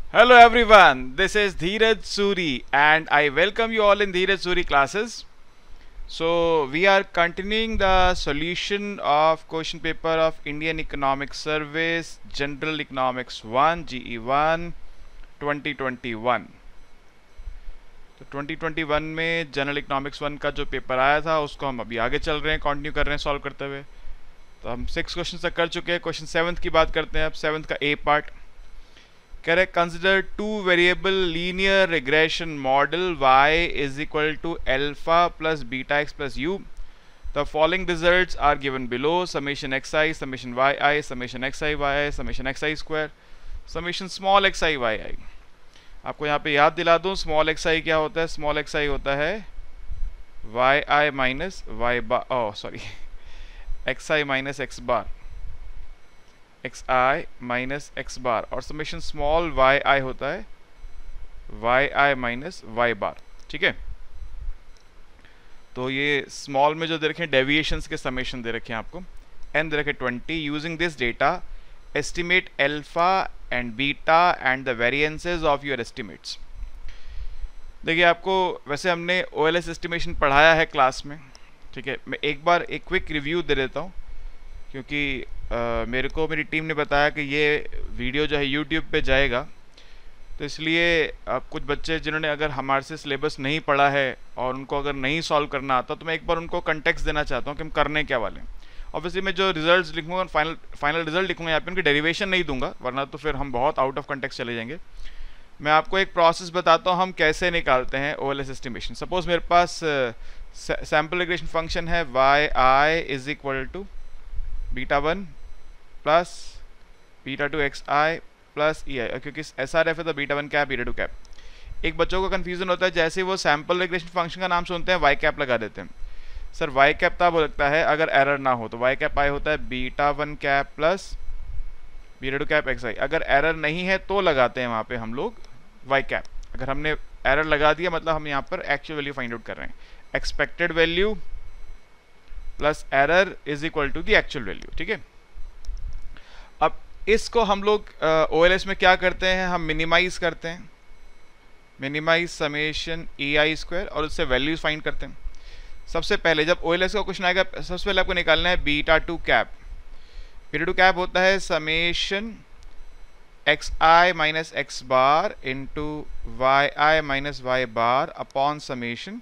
Hello everyone, this is Dheeraj Suri and I welcome you all in Dheeraj Suri classes. So we are continuing the solution of question paper of Indian Economic Service General Economics 1 GE1 2021. तो 2021 में general economics 1 का जो paper आया था उसको हम अभी आगे चल रहे हैं, कंटिन्यू कर रहे हैं सॉल्व करते हुए। तो हम 6 क्वेश्चन तक कर चुके हैं। क्वेश्चन 7th की बात करते हैं। अब 7th का ए पार्ट कह रहे consider two variable linear regression model y is equal to alpha plus beta X plus U. The following results are given below summation x I, summation Y I, summation x I Y I, summation x I square, summation small x I Y I. आपको यहाँ पे याद दिला दूँ small x i क्या होता है। Small x I होता है Y I minus Y bar, oh sorry X I minus X bar, X I minus X bar, और समेशन स्मॉल वाई आई होता है Y I minus Y bar. ठीक है, तो ये स्मॉल में जो दे रखे हैं डेविएशंस के समेशन दे रखे हैं आपको, एन दे रखे 20। Using this data estimate alpha and beta and the variances of your estimates. देखिए आपको वैसे हमने ओएलएस एस्टिमेशन पढ़ाया है क्लास में, ठीक है। मैं एक बार एक क्विक रिव्यू दे देता हूँ क्योंकि मेरे को मेरी टीम ने बताया कि ये वीडियो जो है यूट्यूब पे जाएगा, तो इसलिए कुछ बच्चे जिन्होंने अगर हमारे से सिलेबस नहीं पढ़ा है और उनको अगर नहीं सॉल्व करना आता तो मैं एक बार उनको कंटेक्स्ट देना चाहता हूँ कि हम करने क्या वाले हैं। ऑब्वियसली मैं जो रिजल्ट्स लिखूंगा फाइनल रिजल्ट लिखूंगा, यहाँ पे उनकी डेरिवेशन नहीं दूंगा वरना तो फिर हम बहुत आउट ऑफ कंटेक्स्ट चले जाएंगे। मैं आपको एक प्रोसेस बताता हूँ हम कैसे निकालते हैं ओएलएस एस्टिमेशन। सपोज मेरे पास सैम्पल रिग्रेशन फंक्शन है Y I is equal to beta 1 plus beta 2 X I plus E I, क्योंकि एस आर एफ है तो बीटा 1 कैप बीटा 2 कैप। एक बच्चों को कन्फ्यूजन होता है जैसे वो सैम्पल रिग्रेशन फंक्शन का नाम सुनते हैं वाई कैप लगा देते हैं। सर वाई कैप तब हो सकता है अगर एरर ना हो, तो वाई कैप आई होता है beta 1 cap plus beta 2 cap X I. अगर एरर नहीं है तो लगाते हैं वहाँ पे हम लोग वाई कैप। अगर हमने एरर लगा दिया मतलब हम यहाँ पर एक्चुअल वैल्यू फाइंड आउट कर रहे हैं। Expected value plus error is equal to the actual value, ठीक है। अब इसको हम लोग ओएलएस में क्या करते हैं, हम मिनिमाइज करते हैं, minimize summation E I square, और उससे वैल्यूज फाइंड करते हैं। सबसे पहले जब ओएलएस का क्वेश्चन आएगा सबसे पहले आपको निकालना है बीटा 2 कैप। बीटा 2 कैप होता है summation x I minus X bar into Y I minus Y bar upon summation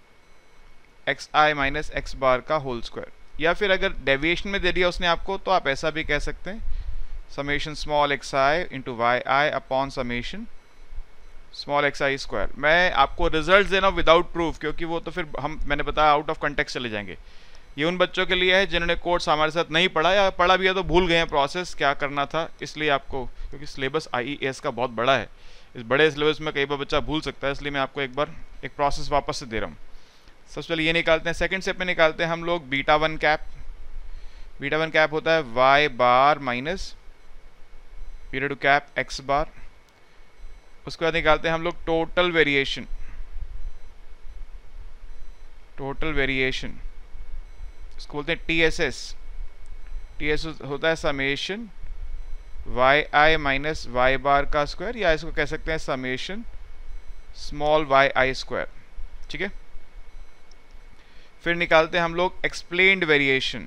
x I minus X bar का होल स्क्वायर। या फिर अगर डेविएशन में दे दिया उसने आपको तो आप ऐसा भी कह सकते हैं summation small x I into Y I upon summation small x I square. मैं आपको रिजल्ट देना विदाउट प्रूफ क्योंकि वो तो फिर मैंने बताया आउट ऑफ कंटेक्स्ट चले जाएंगे। ये उन बच्चों के लिए है जिन्होंने कोर्स हमारे साथ नहीं पढ़ा या पढ़ा भी है तो भूल गए हैं प्रोसेस क्या करना था, इसलिए आपको, क्योंकि सिलेबस आईईएस का बहुत बड़ा है, इस बड़े सिलेबस में कई बार बच्चा भूल सकता है, इसलिए मैं आपको एक बार एक प्रोसेस वापस से दे रहा हूँ। सबसे पहले ये निकालते हैं। सेकंड स्टेप में निकालते हैं हम लोग बीटा 1 कैप। बीटा 1 कैप होता है Y bar minus beta 2 cap x bar. उसके बाद निकालते हैं हम लोग टोटल वेरिएशन। टोटल वेरिएशन इसको बोलते हैं टीएसएस। टीएसएस होता है summation Y I minus Y bar का स्क्वायर, या इसको कह सकते हैं समेशन स्मॉल वाई आई स्क्वायर, ठीक है। फिर निकालते हैं हम लोग एक्सप्लेन्ड वेरिएशन।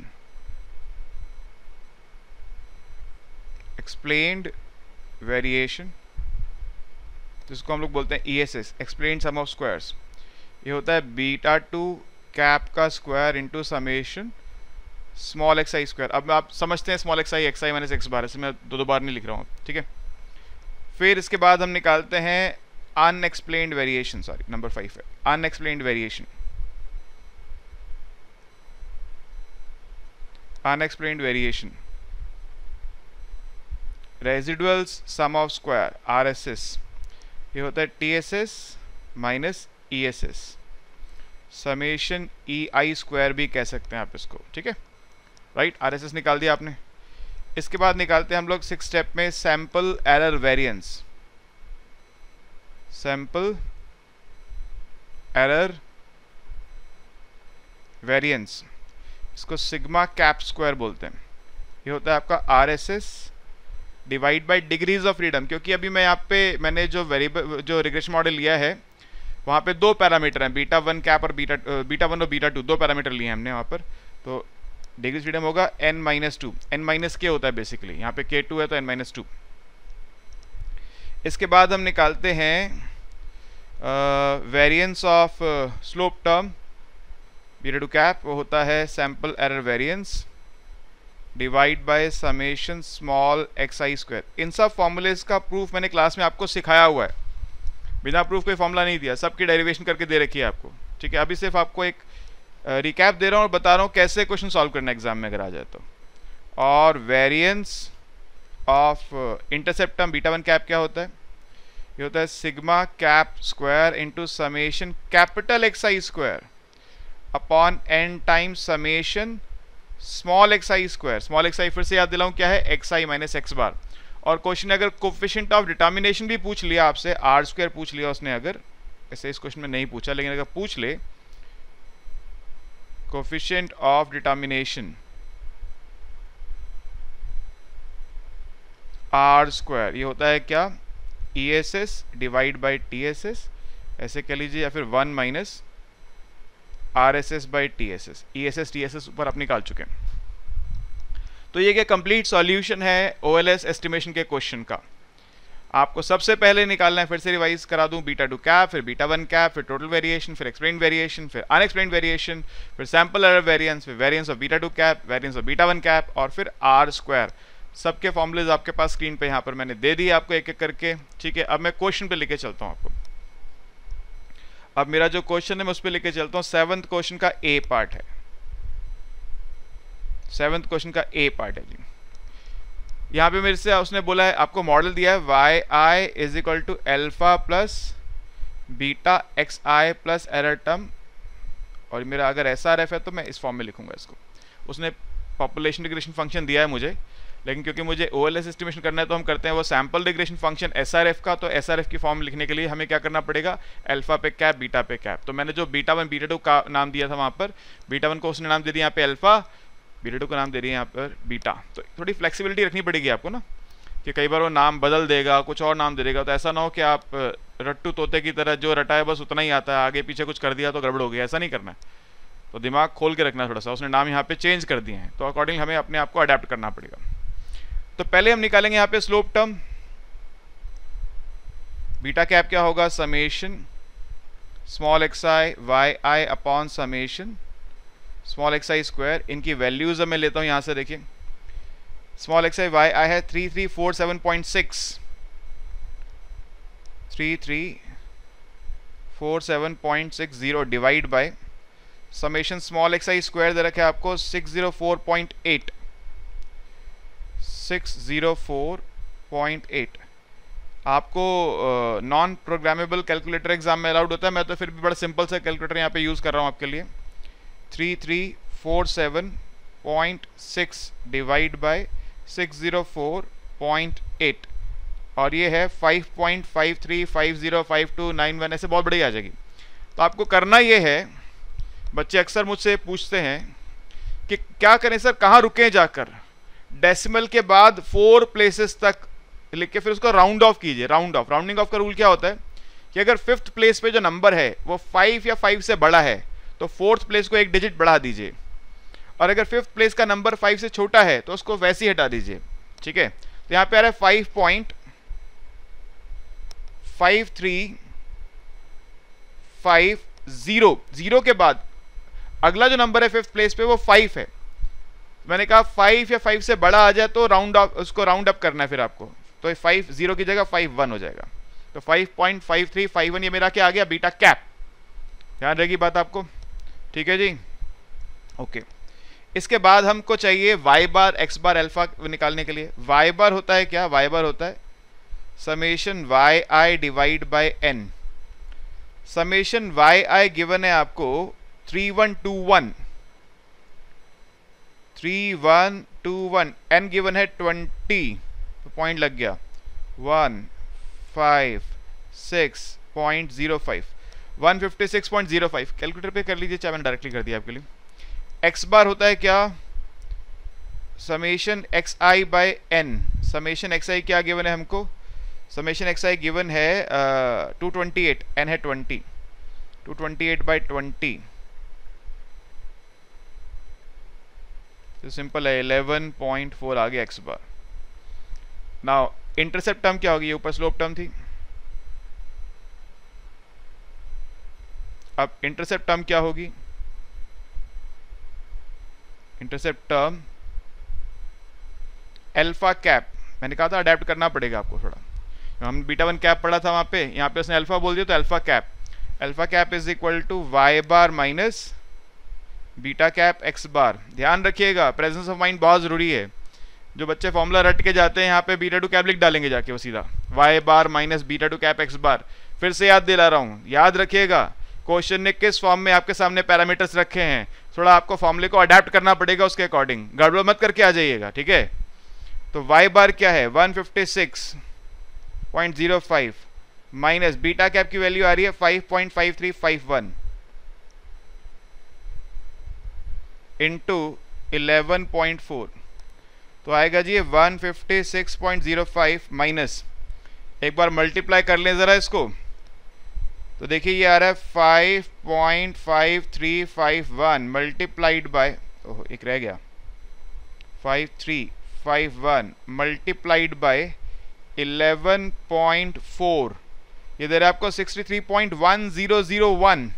एक्सप्लेन्ड वेरिएशन जिसको हम लोग बोलते हैं ESS, explained sum of squares. ये होता है बीटा 2 कैप का square into summation small x आई स्क्वायर। अब आप समझते हैं small x I minus X bar, इसे मैं दो बार नहीं लिख रहा हूँ, ठीक है। फिर इसके बाद हम निकालते हैं अनएक्सप्लेन्ड वेरिएशन, सॉरी नंबर 5 है unexplained variation. Unexplained variation residuals sum of square RSS. ये होता है TSS minus ESS, summation E I square भी कह सकते हैं आप इसको, ठीक है, राइट। आरएसएस निकाल दिया आपने। इसके बाद निकालते हैं हम लोग 6 स्टेप में sample error variance. Sample error variance इसको सिग्मा कैप स्क्वायर बोलते हैं। ये होता है आपका RSS divide by degrees of freedom, क्योंकि अभी मैं यहाँ पे मैंने जो वेरिएबल जो रिग्रेशन मॉडल लिया है वहाँ पे दो पैरामीटर हैं, बीटा 1 कैप और बीटा 1 और बीटा 2, दो पैरामीटर लिए हैं हमने वहाँ पर। तो डिग्री फ्रीडम होगा n-2, n-k होता है बेसिकली, यहाँ पे k2 है तो n-2। इसके बाद हम निकालते हैं variance of slope term beta 2 cap, वो होता है sample error variance divide by summation small xi square. इन सब फॉर्मूलेज का प्रूफ मैंने क्लास में आपको सिखाया हुआ है, बिना प्रूफ कोई फॉर्मूला नहीं दिया, सबकी डेरिवेशन करके दे रखी है आपको, ठीक है। अभी सिर्फ आपको एक रिकैप दे रहा हूँ और बता रहा हूँ कैसे क्वेश्चन सॉल्व करना एग्जाम में अगर आ जाए तो। और variance of intercept term beta 1 cap क्या होता है, ये होता है sigma cap square into summation capital xi square upon n times summation small xi square. Small xi फिर से याद दिलाऊं क्या है, xi माइनस x बार। और क्वेश्चन अगर कोफिशिएंट ऑफ डिटर्मिनेशन भी पूछ लिया आपसे, r स्क्वायर पूछ लिया उसने, अगर ऐसे इस क्वेश्चन में नहीं पूछा लेकिन अगर पूछ ले coefficient of determination r square, ये होता है क्या, ESS डिवाइड बाई TSS ऐसे कह लीजिए, या फिर 1 minus RSS by TSS। ESS TSS ऊपर आप निकाल चुके हैं। तो ये क्या कंप्लीट सॉल्यूशन है OLS एस्टिमेशन के क्वेश्चन का। आपको सबसे पहले निकालना है, फिर से रिवाइज करा दूं, बीटा 2 कैप, फिर बीटा 1 कैप, फिर टोटल वेरिएशन, फिर एक्सप्लेन्ड वेरिएशन, फिर अनएक्सप्लेन्ड वेरिएशन, फिर सैंपल एरर वेरिएंस, फिर variance of beta 2 cap, variance of beta 1 cap, और फिर R स्क्वायर। सबके फॉर्मूलेज आपके पास स्क्रीन पे यहाँ पर मैंने दे दिए आपको एक एक करके, ठीक है। अब मैं क्वेश्चन पे लेके चलता हूँ आपको। अब मेरा जो क्वेश्चन है मैं उस पर लेके चलता हूँ। 7th क्वेश्चन का ए पार्ट है, 7th क्वेश्चन का ए पार्ट है जी। यहाँ पे मेरे से उसने बोला है, आपको मॉडल दिया है Y I is equal to alpha plus beta x I plus error term, और मेरा अगर SRF है तो मैं इस फॉर्म में लिखूंगा इसको। उसने पॉपुलेशन रिग्रेशन फंक्शन दिया है मुझे, लेकिन क्योंकि मुझे OLS एस्टिमेशन करना है तो हम करते हैं वो सैंपल रिग्रेशन फंक्शन SRF का। तो SRF की फॉर्म लिखने के लिए हमें क्या करना पड़ेगा, अल्फा पे कैप बीटा पे कैप। तो मैंने जो बीटा 1 बीटा 2 का नाम दिया था वहाँ पर, बीटा 1 को उसने नाम दे दिया यहाँ पे अल्फा, बीटा 2 का नाम दे रही है यहाँ पर बीटा। तो थोड़ी फ्लेक्सिबिलिटी रखनी पड़ेगी आपको ना, कि कई बार वो नाम बदल देगा, कुछ और नाम दे देगा, तो ऐसा ना हो कि आप रट्टू तोते की तरह जो रटा है बस उतना ही आता है, आगे पीछे कुछ कर दिया तो गड़बड़ हो गया, ऐसा नहीं करना है। तो दिमाग खोल के रखना थोड़ा सा। उसने नाम यहाँ पे चेंज कर दिए हैं तो अकॉर्डिंग हमें अपने आप को अडेप्ट करना पड़ेगा। तो पहले हम निकालेंगे यहाँ पे स्लोप टर्म। बीटा कैप क्या होगा, समेशन स्मॉल xi वाई आई upon summation small xi square. इनकी वैल्यूज मैं लेता हूँ यहाँ से, देखिए स्मॉल xi वाई आई है 3347.6, 3347.60 divide by summation small xi square दे रखे आपको 604.8, 604.8। आपको नॉन प्रोग्रामेबल कैलकुलेटर एग्जाम में अलाउड होता है, मैं तो फिर भी बड़ा सिंपल सा कैलकुलेटर यहाँ पे यूज़ कर रहा हूँ आपके लिए। 3347.6 डिवाइड बाय 604.8, और ये है 5.53505291, ऐसे बहुत बड़ी आ जाएगी। तो आपको करना ये है, बच्चे अक्सर मुझसे पूछते हैं कि क्या करें सर, कहाँ रुकें जाकर, डेसिमल के बाद 4 प्लेसेस तक लिख के फिर उसको राउंड ऑफ कीजिए। राउंड ऑफ, राउंडिंग ऑफ का रूल क्या होता है कि अगर 5th प्लेस पे जो नंबर है वो 5 या 5 से बड़ा है तो 4th प्लेस को एक डिजिट बढ़ा दीजिए, और अगर 5th प्लेस का नंबर 5 से छोटा है तो उसको वैसे ही हटा दीजिए, ठीक है। तो यहाँ पे आ रहा है 5.5350, जीरो के बाद अगला जो नंबर है 5th प्लेस पे वो 5 है। मैंने कहा 5 या 5 से बड़ा आ जाए तो राउंड ऑफ, उसको राउंड अप करना है फिर आपको, तो 5 0 की जगह 5 1 हो जाएगा। तो 5.5351 ये मेरा क्या आ गया, बीटा कैप। ध्यान रहेगी बात आपको, ठीक है जी, ओके। इसके बाद हमको चाहिए y bar x bar alpha निकालने के लिए। वाई बार होता है क्या, वाई बार होता है summation Y i divide by n. Summation Y i given है आपको 3121, 3121, एन गिवन है 20, तो पॉइंट लग गया 156.05, 156.05। कैलकुलेटर पे कर लीजिए, चाहे मैंने डायरेक्टली कर दिया आपके लिए। एक्स बार होता है क्या, summation x i by n, summation x i क्या गिवन है हमको, समेशन एक्स आई गिवन है 228, एन है 20, 228 बाय 20, तो सिंपल है 11.4 आ गया x bar. Now intercept term क्या होगी, ये ऊपर स्लोप टर्म थी, अब इंटरसेप्ट टर्म क्या होगी, इंटरसेप्ट टर्म अल्फा कैप, मैंने कहा था अडेप्ट करना पड़ेगा आपको थोड़ा, हम बीटा वन कैप पढ़ा था वहाँ पे, यहाँ पे उसने अल्फा बोल दिया तो alpha cap, alpha cap is equal to y bar minus beta cap x bar. ध्यान रखिएगा प्रेजेंस ऑफ माइंड बहुत ज़रूरी है, जो बच्चे फॉर्मूला रट के जाते हैं यहाँ पे बीटा टू कैप लिख डालेंगे जाके वो सीधा y bar minus beta two cap x bar. फिर से याद दिला रहा हूँ, याद रखिएगा क्वेश्चन ने किस फॉर्म में आपके सामने पैरामीटर्स रखे हैं, थोड़ा आपको फॉर्मूले को अडेप्ट करना पड़ेगा उसके अकॉर्डिंग, गड़बड़ मत करके आ जाइएगा, ठीक है। तो वाई बार क्या है 156.05 माइनस बीटा कैप की वैल्यू आ रही है 5.5351 इंटू 11.4, तो आएगा जी 156.05 माइनस, एक बार मल्टीप्लाई कर लें ज़रा इसको, तो देखिए ये आ रहा है 5.5351 मल्टीप्लाइड बाय, ओह एक रह गया, 5351 मल्टीप्लाइड बाय 11.4, ये दे रहा है आपको 63.1001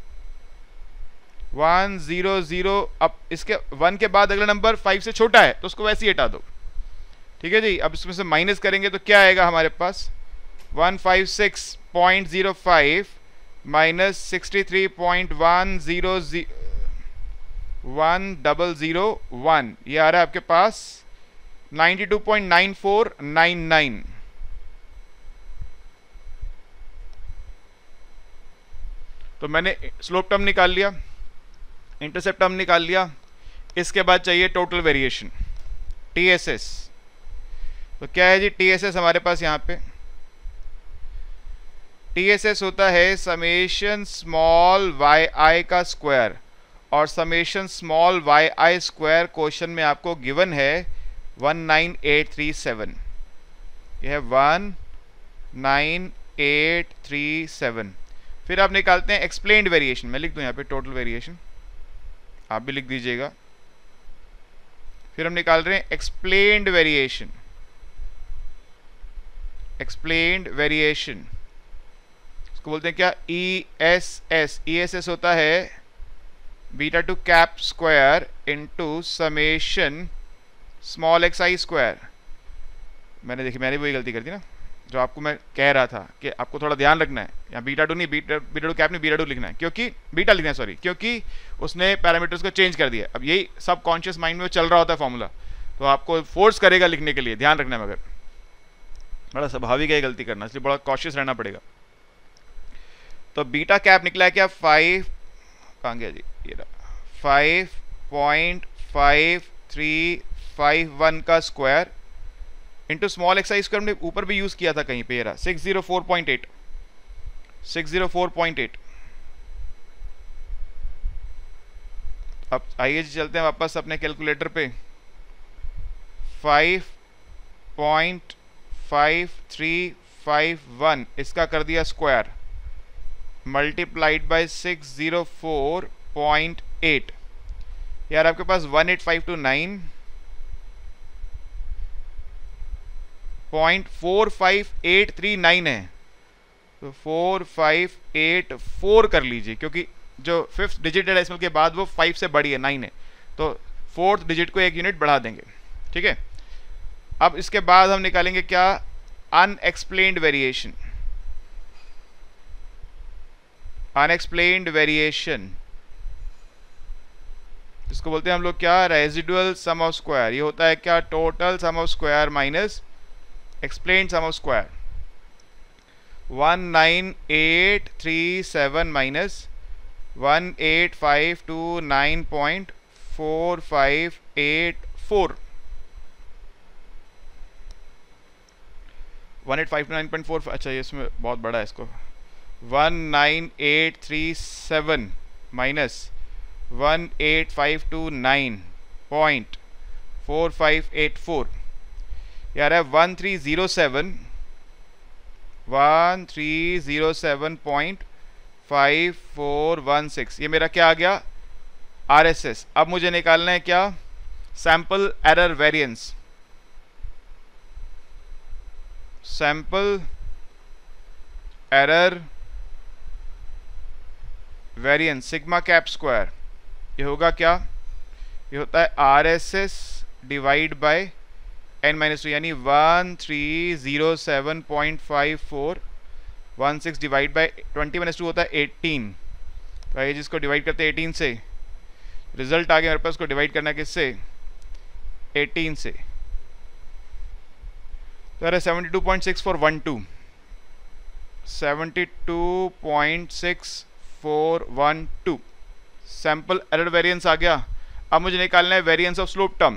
100। अब इसके 1 के बाद अगला नंबर 5 से छोटा है तो उसको वैसे ही हटा दो, ठीक है जी। अब इसमें से माइनस करेंगे तो क्या आएगा हमारे पास 156.05 माइनस 63.1001, ये आ रहा है आपके पास 92.9499। तो मैंने स्लोप टर्म निकाल लिया, इंटरसेप्ट टर्म निकाल लिया, इसके बाद चाहिए टोटल वेरिएशन टीएसएस। तो क्या है जी टीएसएस हमारे पास, यहाँ पे टीएसएस होता है समेशन स्मॉल वाई आई का स्क्वायर, और समेशन स्मॉल वाई आई स्क्वायर क्वेश्चन में आपको गिवन है 19837, यह है 19837। फिर आप निकालते हैं एक्सप्लेन्ड वेरिएशन, मैं लिख दूं यहाँ पे टोटल वेरिएशन, आप भी लिख दीजिएगा। फिर हम निकाल रहे हैं एक्सप्लेन्ड वेरिएशन, एक्सप्लेन्ड वेरिएशन इसको बोलते हैं क्या ESS, ESS होता है beta two cap square into summation small x आई स्क्वायर। मैंने वही गलती कर दी ना जो आपको मैं कह रहा था कि आपको थोड़ा ध्यान रखना है, यहाँ बीटा टू नहीं, बीटा टू कैप नहीं, बीटा टू लिखना है, क्योंकि बीटा लिखना है सॉरी, क्योंकि उसने पैरामीटर्स को चेंज कर दिया। अब यही सब कॉन्शियस माइंड में चल रहा होता है फॉर्मूला, तो आपको फोर्स करेगा लिखने के लिए, ध्यान रखना है, मगर बड़ा स्वाभाविक है गलती करना, इसलिए बड़ा कॉशियस रहना पड़ेगा। तो बीटा कैप निकला है क्या 5, कहाँ गया जी, ये रहा 5.5351 का स्क्वायर इंटू स्मॉल एक्स आई स्क्वायर, हमने ऊपर भी यूज किया था कहीं पे, ये रहा 604.8, 604.8। अब आइए चलते हैं वापस अपने कैलकुलेटर पे, 5.5351 इसका कर दिया स्क्वायर मल्टीप्लाइड बाय 604.8, यार आपके पास 18529.45839 है, तो 4584 कर लीजिए, क्योंकि जो 5th डिजिट है डेसिमल के बाद वो 5 से बड़ी है, 9 है, तो 4th डिजिट को 1 यूनिट बढ़ा देंगे, ठीक है। अब इसके बाद हम निकालेंगे क्या अनएक्सप्लेन्ड वेरिएशन, अनएक्सप्लेन्ड वेरिएशन इसको बोलते हैं हम लोग क्या रेजिडुअल सम ऑफ स्क्वायर, ये होता है क्या total sum of square minus explained sum of square. 19837 माइनस 18529.4584, 18529.45, अच्छा ये इसमें बहुत बड़ा है, इसको 19837 माइनस 18529.4584 4584 यार है 1307.5416। ये मेरा क्या आ गया, RSS। अब मुझे निकालना है क्या, sample error variance. Sample error variance sigma cap square, ये होगा क्या, ये होता है RSS डिवाइड बाय n-2 यानी 1307.5416 डिवाइड बाय 20 - 2 होता है 18। तो आइए जिसको डिवाइड करते हैं 18 से, रिजल्ट आ गया मेरे पास। उसको डिवाइड करना किससे, 18 से। तो अरे 72.6412 72.6412 सैंपल एरर वेरिएंस आ गया। अब मुझे निकालना है variance of slope term.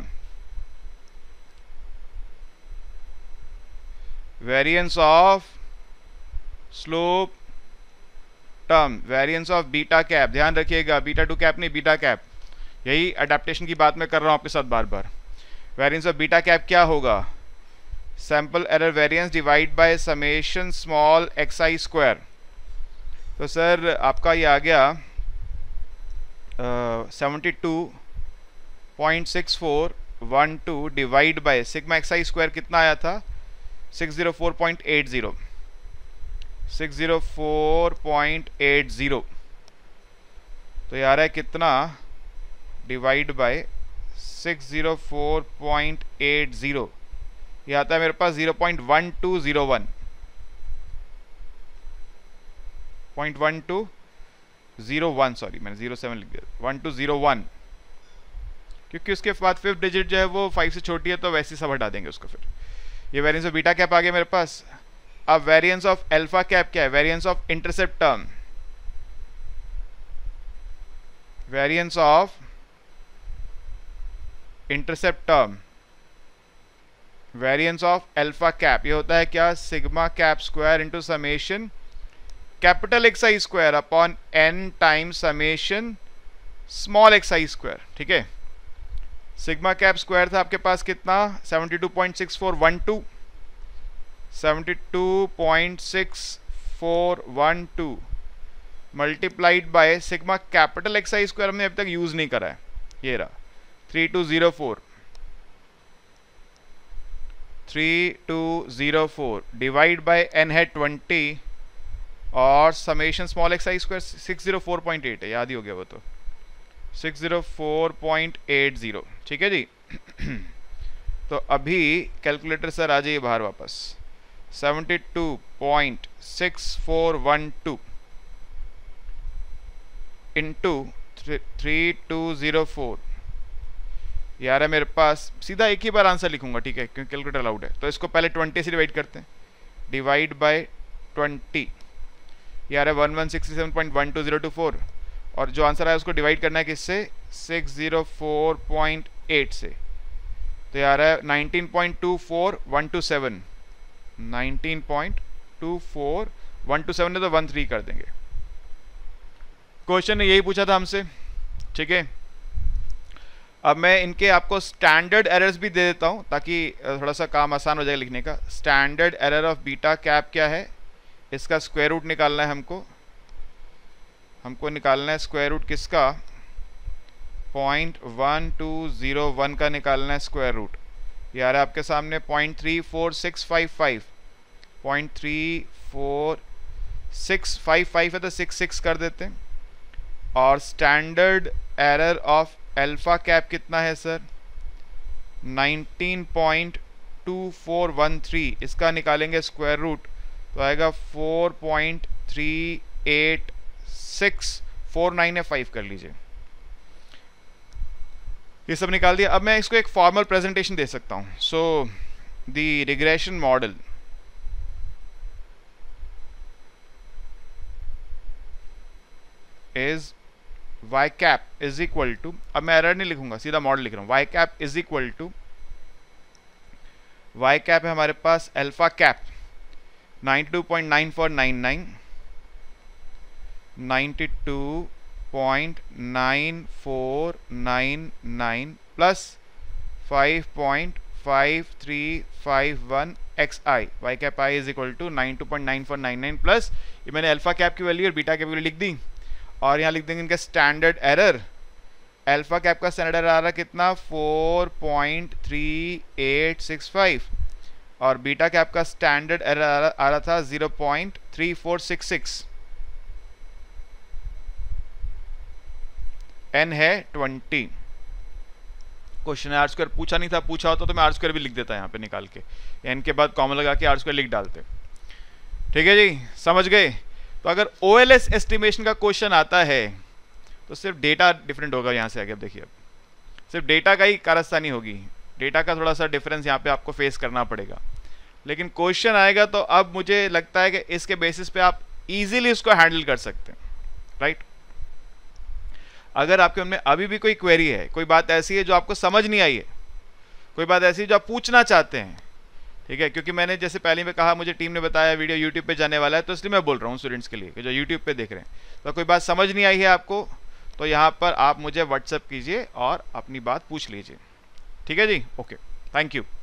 Variance of slope term, variance of beta cap. ध्यान रखिएगा बीटा टू कैप नहीं, बीटा कैप। यही अडेप्टेशन की बात मैं कर रहा हूं आपके साथ बार बार। वेरिएंस ऑफ बीटा कैप क्या होगा, sample error variance divide by summation small xi square. तो सर आपका ये आ गया 72.6412 divide by sigma xi square कितना आया था, 604.80 604.80। तो ये आ रहा है कितना, डिवाइड बाय 604.80, ये आता है मेरे पास 0.1201 0.1201, सॉरी मैंने 07 लिख दिया, 1201, क्योंकि उसके बाद फिफ्थ डिजिट जो है वो 5 से छोटी है तो वैसे ही सब हटा देंगे उसको। फिर ये वेरिएंस ऑफ बीटा कैप आ गया मेरे पास। अब वेरिएंस ऑफ अल्फा कैप क्या है, variance of intercept term. Variance of intercept term, variance of alpha cap, ये होता है क्या, sigma cap square into summation capital xi square upon n times summation small xi square. ठीक है, sigma cap square था आपके पास कितना, 72.6412 72.6412 multiplied by sigma capital xi square हमने अभी तक यूज नहीं करा है, ये रहा 3204 डिवाइड बाय n है 20 और समेशन स्मॉल xi स्क्वायर 604.8 है, याद ही हो गया वो तो 604.80। ठीक है जी। तो अभी कैलकुलेटर सर आ जाइए बाहर वापस, 72.6412 इंटू 3204, यार है मेरे पास, सीधा एक ही बार आंसर लिखूंगा ठीक है, क्योंकि कैलकुलेटर अलाउड है। तो इसको पहले 20 से डिवाइड करते हैं, डिवाइड बाय 20, यार है 1167.12024, और जो आंसर आया उसको डिवाइड करना है किससे, 604.8 से। तो यार है 19.24127 19.24127 है, तो 13 कर देंगे। क्वेश्चन ने यही पूछा था हमसे। ठीक है, अब मैं इनके आपको स्टैंडर्ड एरर्स भी दे देता हूं ताकि थोड़ा सा काम आसान हो जाएगा लिखने का। Standard error of beta cap क्या है, इसका स्क्वायर रूट निकालना है हमको निकालना है स्क्वायर रूट किसका, 0.1201 का निकालना है स्क्वायर रूट। यार आपके सामने 0.34655 0.34655 है, तो 66 कर देते हैं। और standard error of alpha cap कितना है सर, 19.2413, इसका निकालेंगे स्क्वायर रूट तो आएगा 4.38649 है, 5 कर लीजिए। ये सब निकाल दिया। अब मैं इसको एक फॉर्मल प्रेजेंटेशन दे सकता हूं। So the regression model is y cap is equal to, अब मैं एरर नहीं लिखूंगा, सीधा मॉडल लिख रहा हूं, y cap is equal to, y cap है हमारे पास alpha cap 92.9499 92.9499 plus 5.5351 xi, y cap i is equal to 92.9499 plus ये मैंने अल्फा कैप की वैल्यू और बीटा कैप की वैल्यू लिख दी, और यहाँ लिख देंगे इनका स्टैंडर्ड एरर। अल्फा कैप का स्टैंडर्ड एरर आ रहा कितना 4.3865 और बीटा कैप का स्टैंडर्ड एरर आ रहा था 0.3466। n है 20। क्वेश्चन है आर स्क्वायर पूछा नहीं था, पूछा होता तो मैं आर स्क्वायर भी लिख देता यहाँ पे निकाल के, n के बाद कॉमन लगा के आर स्क्वायर लिख डालते। ठीक है जी, समझ गए। तो अगर OLS एस्टिमेशन का क्वेश्चन आता है तो सिर्फ डेटा डिफरेंट होगा यहाँ से आगे। अब देखिए, अब सिर्फ डेटा का ही कारस्तानी होगी, डेटा का थोड़ा सा डिफरेंस यहाँ पे आपको फेस करना पड़ेगा, लेकिन क्वेश्चन आएगा तो अब मुझे लगता है कि इसके बेसिस पे आप इजीली उसको हैंडल कर सकते हैं, राइट। अगर आपके मन में अभी भी कोई क्वेरी है, कोई बात ऐसी है जो आपको समझ नहीं आई है, कोई बात ऐसी है जो आप पूछना चाहते हैं, ठीक है, क्योंकि मैंने जैसे पहले में कहा मुझे टीम ने बताया वीडियो यूट्यूब पे जाने वाला है, तो इसलिए मैं बोल रहा हूँ स्टूडेंट्स के लिए कि जो यूट्यूब पे देख रहे हैं, तो कोई बात समझ नहीं आई है आपको तो यहाँ पर आप मुझे व्हाट्सएप कीजिए और अपनी बात पूछ लीजिए। ठीक है जी, ओके, थैंक यू।